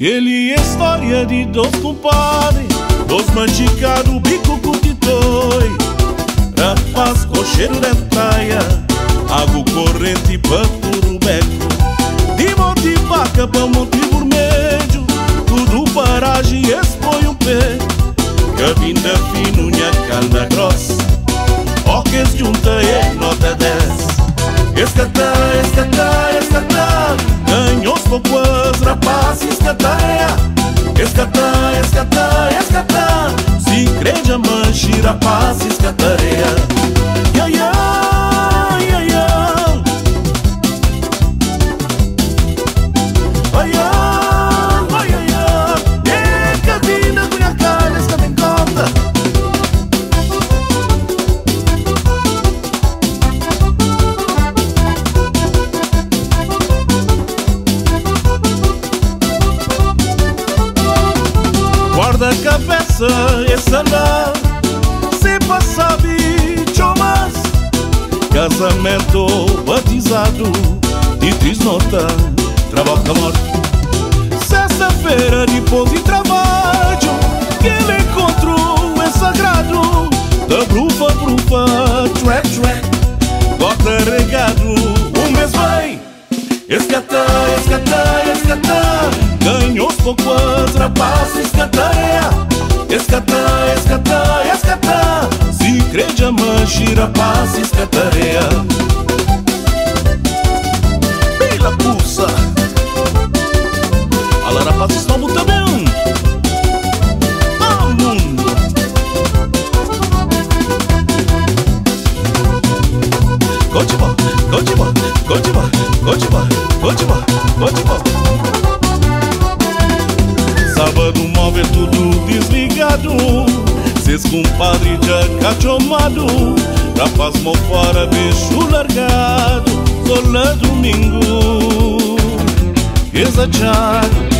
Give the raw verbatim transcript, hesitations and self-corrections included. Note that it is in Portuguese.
Ele é história de dois compadres, dois machicados, bico cutitoi, rapaz com cheiro de praia, água corrente para puro beco, de monte vaca para monte vermelho, tudo paragem expõe um pé, cabinda fino, nha canda grossa, ó que se junta é nota dez. Escatá, escatá, escatá, ganhou-se poucas rapazes, escatá, escatá, escatá, escatá, se igreja manche rapazes, escatá, ia, ia, ia, ia, ai, ai, ai, ai, é cabina, cunha cara, escatá em conta. Guarda a cabeça essa lá, se passa bicho mas casamento batizado e desnota, trabalho da morte. Sexta-feira depois de trabalho, aquele encontro é sagrado, da brufa, brufa, track, track, gota regado, um mês vem, escatá, escatá, escatá, ganhou-se poucas rapazes, escatá, escatá, escatá, escatá, se igreja manche rapazes, escatá, pela pulsa, alá rapazes estão também, ah mundo, continua, continua, continua, continua, continua, continua. Sábado móvel tudo desligado, seus compadre já cachomado, rapaz mó fora, bicho largado, só lá domingo, exachado.